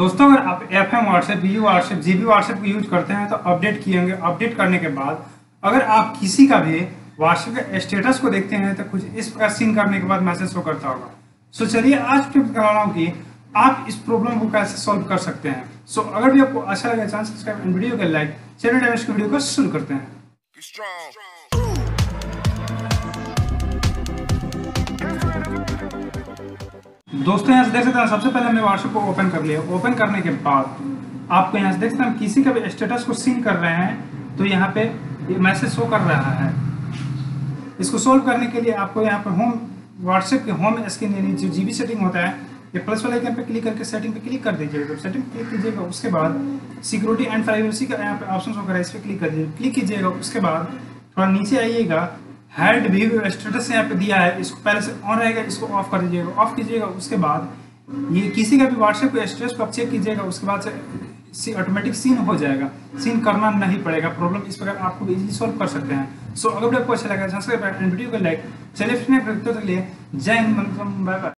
दोस्तों अगर आप FM WhatsApp, BU WhatsApp, GB WhatsApp को यूज करते हैं तो अपडेट किए होंगे। अपडेट करने के बाद अगर आप किसी का भी व्हाट्सएप के स्टेटस को देखते हैं तो कुछ इस प्रकार सीन करने के बाद मैसेज शो करता होगा। सो चलिए आज टिप बता रहा हूँ कि आप इस प्रॉब्लम को कैसे सॉल्व कर सकते हैं। सो अगर भी आपको अच्छा लगे चैनल सब्सक्राइब एंड वीडियो को लाइक। चलिए इस वीडियो को शुरू करते हैं। दोस्तों यहाँ से देख सकते हैं, सबसे पहले हमने व्हाट्सएप को ओपन कर लिया। ओपन करने के बाद आपको यहाँ से देख सकते हैं, किसी का भी स्टेटस को सीन कर रहे हैं तो यहाँ पे ये मैसेज शो कर रहा है। इसको सोल्व करने के लिए आपको यहाँ पे होम व्हाट्सएप के होम स्क्रीन यानी जो जीबी सेटिंग होता है, ये प्लस वाले आइकन पे क्लिक करके सेटिंग पे क्लिक कर दीजिएगा। जब सेटिंग क्लिक कीजिएगा उसके बाद सिक्योरिटी एंड प्राइवेसी का यहाँ पे ऑप्शन होगा, इस पर क्लिक कीजिएगा। उसके बाद थोड़ा नीचे आइएगा, हाइड व्यू स्टेटस यहाँ पे दिया है, इसको पहले से ऑन रहेगा, इसको ऑफ कर दीजिएगा। ऑफ कीजिएगा उसके बाद ये किसी का भी व्हाट्सएप के स्टेटस को आप चेक कीजिएगा, उसके बाद से ऑटोमेटिक सीन हो जाएगा। सीन करना नहीं पड़ेगा। प्रॉब्लम इस प्रकार आपको इजीली सॉल्व कर सकते हैं। सो अगर आपको अच्छा लगा सब्सक्राइब एंड वीडियो को लाइक। चलिए फिर जय हिंद, बाय बाय।